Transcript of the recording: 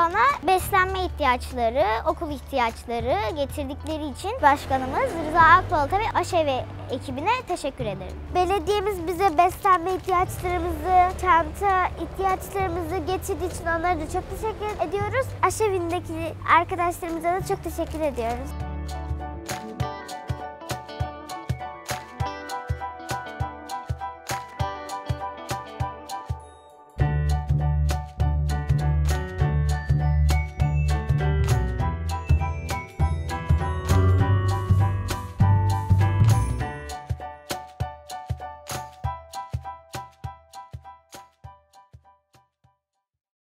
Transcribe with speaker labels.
Speaker 1: bana beslenme ihtiyaçları, okul ihtiyaçları getirdikleri için başkanımız Rıza Akpolat'a ve Aşevi ekibine teşekkür ederim.
Speaker 2: Belediyemiz bize beslenme ihtiyaçlarımızı, çanta ihtiyaçlarımızı getirdiği için onlara da çok teşekkür ediyoruz. Aşevi'ndeki arkadaşlarımıza da çok teşekkür ediyoruz.